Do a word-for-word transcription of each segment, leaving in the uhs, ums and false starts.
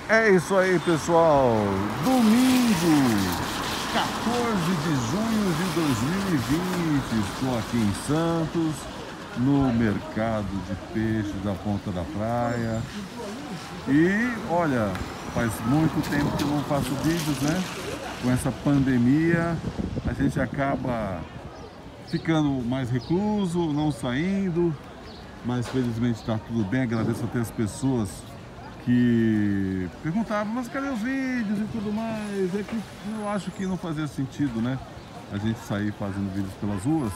É isso aí, pessoal. Domingo, quatorze de junho de dois mil e vinte. Estou aqui em Santos, no mercado de peixes da Ponta da Praia. E olha, faz muito tempo que eu não faço vídeos, né? Com essa pandemia, a gente acaba ficando mais recluso, não saindo. Mas felizmente está tudo bem. Agradeço até as pessoas que perguntavam, mas cadê os vídeos e tudo mais? É que eu acho que não fazia sentido, né? A gente sair fazendo vídeos pelas ruas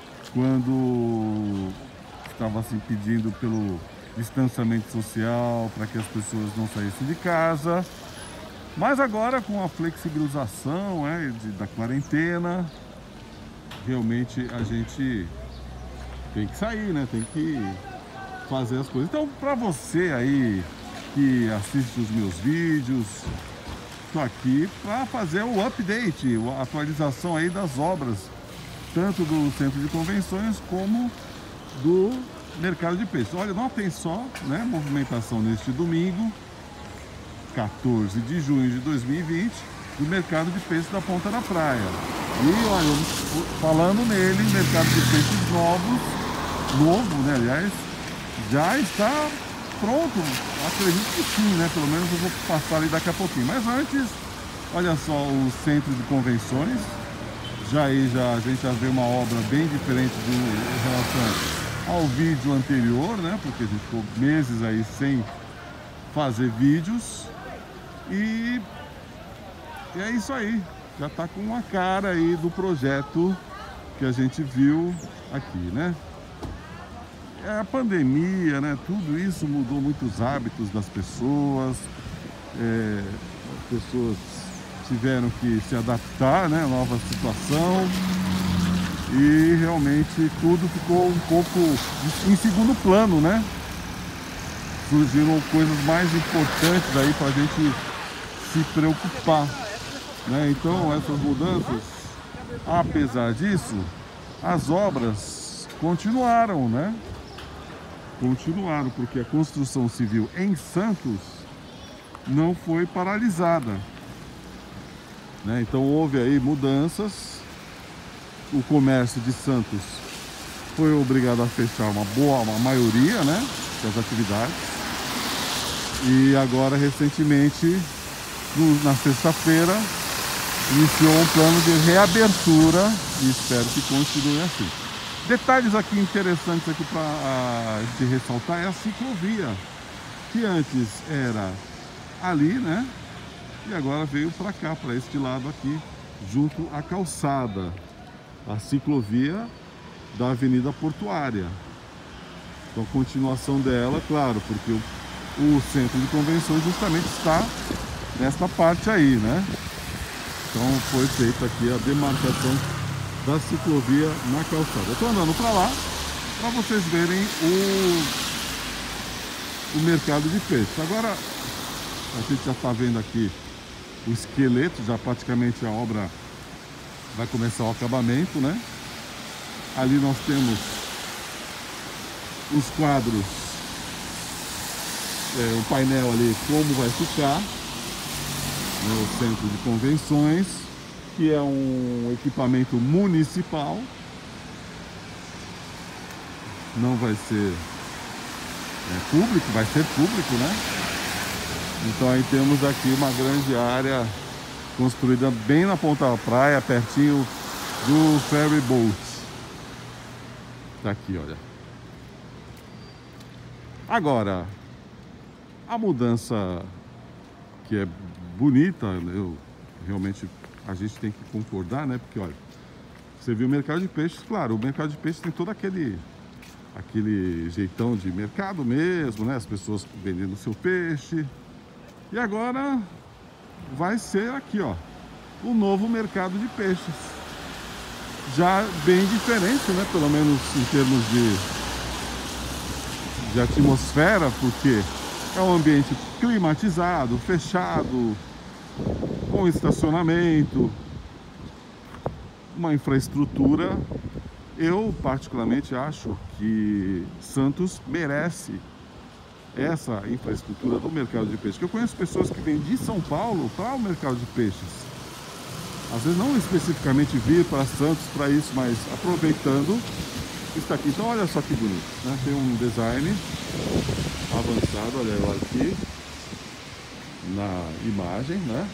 quando estava assim pedindo pelo distanciamento social para que as pessoas não saíssem de casa. Mas agora com a flexibilização é, de, da quarentena, realmente a gente tem que sair, né? Tem que fazer as coisas. Então, para você aí que assiste os meus vídeos, estou aqui para fazer o update, a atualização aí das obras, tanto do centro de convenções como do mercado de peixes. Olha, notem só, né, movimentação neste domingo, quatorze de junho de dois mil e vinte, do mercado de peixes da Ponta da Praia. E olha, falando nele, mercado de peixes novos, novo, né, aliás, já está pronto, acredito que sim, né? Pelo menos eu vou passar ali daqui a pouquinho. Mas antes, olha só o centro de convenções. Já aí já, a gente já vê uma obra bem diferente do, em relação ao vídeo anterior, né? Porque a gente ficou meses aí sem fazer vídeos. E, e é isso aí. Já está com uma cara aí do projeto que a gente viu aqui, né? É a pandemia, né? Tudo isso mudou muitos hábitos das pessoas. É, as pessoas tiveram que se adaptar, né, à nova situação. E realmente tudo ficou um pouco em segundo plano, né? Surgiram coisas mais importantes aí para a gente se preocupar, né? Então essas mudanças, apesar disso, as obras continuaram, né? Continuaram, porque a construção civil em Santos não foi paralisada, né? Então houve aí mudanças. O comércio de Santos foi obrigado a fechar uma boa, uma maioria, né, das atividades. E agora recentemente, no, na sexta-feira, iniciou um plano de reabertura e espero que continue assim. Detalhes aqui interessantes aqui para a gente ressaltar é a ciclovia, que antes era ali, né? E agora veio para cá, para este lado aqui, junto à calçada, a ciclovia da Avenida Portuária. Então, a continuação dela, claro, porque o, o centro de convenções justamente está nesta parte aí, né? Então, foi feita aqui a demarcação da ciclovia na calçada. Eu estou andando para lá para vocês verem o, o mercado de peixes. Agora a gente já está vendo aqui o esqueleto, já praticamente a obra vai começar o acabamento, né? Ali nós temos os quadros, é, o painel ali, como vai ficar, né, o centro de convenções, que é um equipamento municipal, não vai ser é, público, vai ser público, né? Então aí temos aqui uma grande área construída bem na ponta da praia, pertinho do ferry boat. Tá aqui, olha. Agora, a mudança que é bonita, eu realmente a gente tem que concordar, né? Porque, olha, você viu o mercado de peixes, claro, o mercado de peixes tem todo aquele, aquele jeitão de mercado mesmo, né? As pessoas vendendo o seu peixe. E agora vai ser aqui, ó, o novo mercado de peixes. Já bem diferente, né? Pelo menos em termos de, de atmosfera, porque é um ambiente climatizado, fechado, com estacionamento, uma infraestrutura. Eu particularmente acho que Santos merece essa infraestrutura do mercado de peixe. Que eu conheço pessoas que vêm de São Paulo para o mercado de peixes. Às vezes não especificamente vir para Santos para isso, mas aproveitando está aqui. Então olha só que bonito, né? Tem um design avançado, olha eu aqui na imagem, né?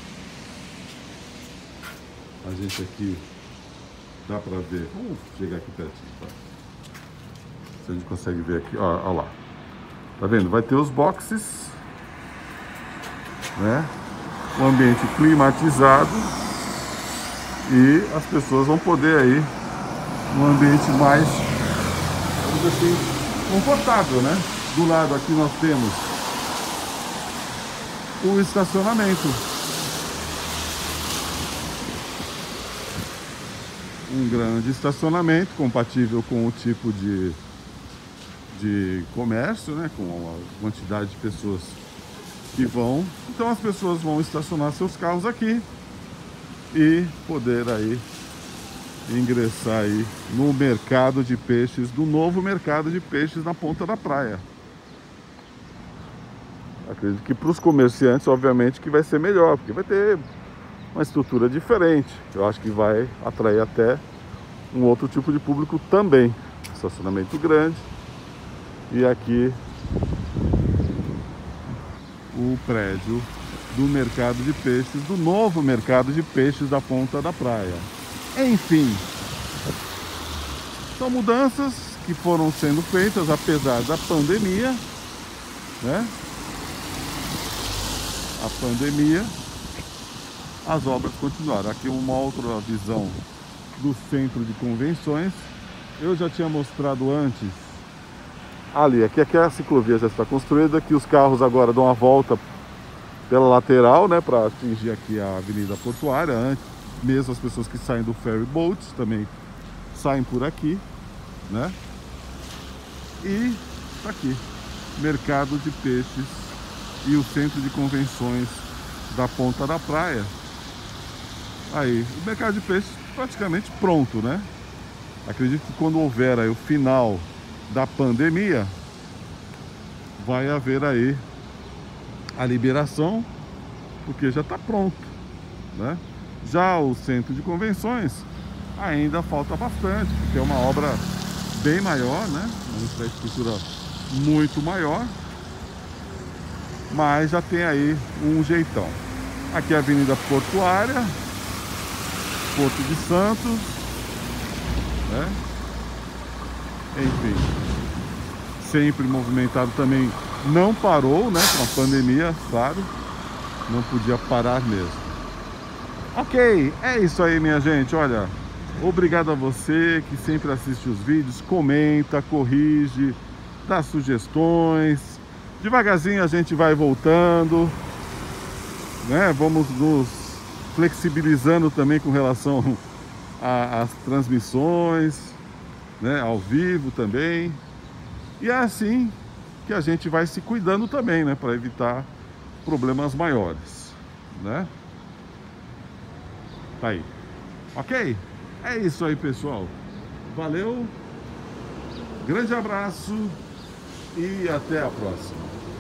A gente aqui dá para ver. Vamos chegar aqui pertinho, tá? Se a gente consegue ver aqui, ó, ó lá. Tá vendo? Vai ter os boxes, né? Um ambiente climatizado e as pessoas vão poder aí um ambiente mais, vamos dizer assim, confortável, né? Do lado aqui nós temos o estacionamento. Um grande estacionamento compatível com o tipo de, de comércio, né? Com a quantidade de pessoas que vão. Então as pessoas vão estacionar seus carros aqui e poder aí ingressar aí no mercado de peixes, do novo mercado de peixes na ponta da praia. Acredito que para os comerciantes, obviamente, que vai ser melhor, porque vai ter uma estrutura diferente. Eu acho que vai atrair até um outro tipo de público também. Estacionamento grande. E aqui o prédio do mercado de peixes, do novo mercado de peixes da ponta da praia. Enfim, são mudanças que foram sendo feitas apesar da pandemia, né? A pandemia, as obras continuaram. Aqui uma outra visão do centro de convenções. Eu já tinha mostrado antes ali, aqui, aqui a ciclovia já está construída, que os carros agora dão a volta pela lateral, né, para atingir aqui a Avenida Portuária. Antes, mesmo as pessoas que saem do ferry boat também saem por aqui, né? E tá aqui, mercado de peixes e o centro de convenções da ponta da praia. Aí, o mercado de peixes praticamente pronto, né? Acredito que quando houver aí o final da pandemia, vai haver aí a liberação, porque já está pronto, né? Já o centro de convenções ainda falta bastante, porque é uma obra bem maior, né? Uma infraestrutura muito maior, mas já tem aí um jeitão. Aqui é a Avenida Portuária, Porto de Santos, né? Enfim, sempre movimentado também. Não parou, né? Com a pandemia, claro, não podia parar mesmo. Ok, é isso aí, minha gente. Olha, obrigado a você que sempre assiste os vídeos, comenta, corrige, dá sugestões. Devagarzinho a gente vai voltando, né? Vamos nos flexibilizando também com relação às transmissões, né? Ao vivo também. E é assim que a gente vai se cuidando também, né? Para evitar problemas maiores, né? Tá aí. Ok? É isso aí, pessoal. Valeu. Grande abraço e até a próxima.